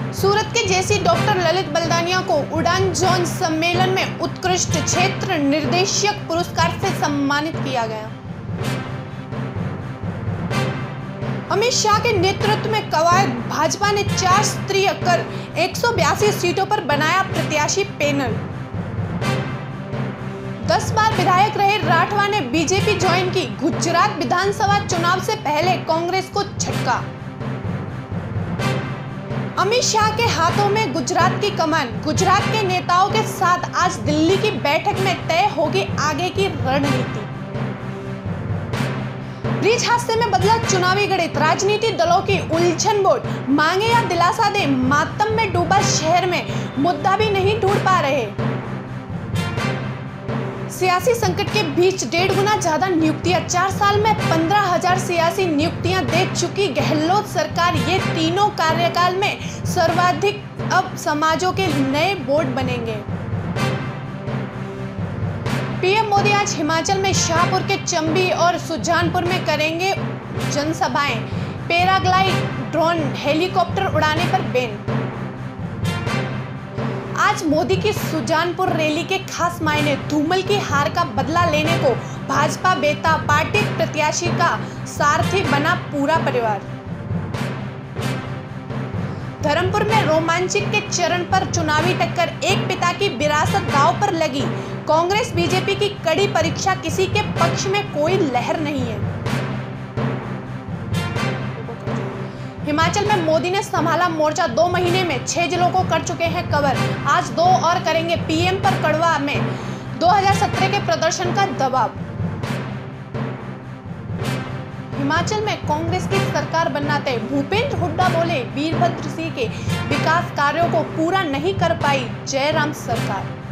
सूरत के जेसी डॉक्टर ललित बल्दानिया को उड़ान जोन सम्मेलन में उत्कृष्ट क्षेत्र निर्देशक पुरस्कार से सम्मानित किया गया। अमित शाह के नेतृत्व में कवायद भाजपा ने 4 स्तरीय कर 182 सीटों पर बनाया प्रत्याशी पैनल। 10 बार विधायक रहे राठवा ने बीजेपी ज्वाइन की। गुजरात विधानसभा चुनाव से पहले कांग्रेस को झटका। अमित शाह के हाथों में गुजरात की कमान। गुजरात के नेताओं के साथ आज दिल्ली की बैठक में तय होगी आगे की रणनीति। ब्रिज हादसे में बदला चुनावी गणित। राजनीतिक दलों की उलझन बोर्ड मांगे या दिलासा दे। मातम में डूबा शहर में मुद्दा भी नहीं ढूंढ पा रहे। सियासी संकट के बीच 1.5 गुना ज्यादा नियुक्तियां। 4 साल में 15,000 सियासी नियुक्तियां दे चुकी गहलोत सरकार। ये तीनों कार्यकाल में सर्वाधिक। अब समाजों के नए बोर्ड बनेंगे। पीएम मोदी आज हिमाचल में शाहपुर के चंबी और सुजानपुर में करेंगे जनसभाएं। पैराग्लाइड, ड्रोन, हेलीकॉप्टर उड़ाने पर बैन। आज मोदी की सुजानपुर रैली के खास मायने। धूमल की हार का बदला लेने को भाजपा बेताब। पार्टी प्रत्याशी का सारथी बना पूरा परिवार। धर्मपुर में रोमांचिक के चरण पर चुनावी टक्कर। एक पिता की विरासत दांव पर लगी। कांग्रेस बीजेपी की कड़ी परीक्षा। किसी के पक्ष में कोई लहर नहीं है। हिमाचल में मोदी ने संभाला मोर्चा। 2 महीने में 6 जिलों को कर चुके हैं कवर। आज 2 और करेंगे। पीएम पर कड़वा में 2017 के प्रदर्शन का दबाव। हिमाचल में कांग्रेस की सरकार बनना तय। भूपेंद्र हुड्डा बोले वीरभद्र सिंह के विकास कार्यों को पूरा नहीं कर पाई जयराम सरकार।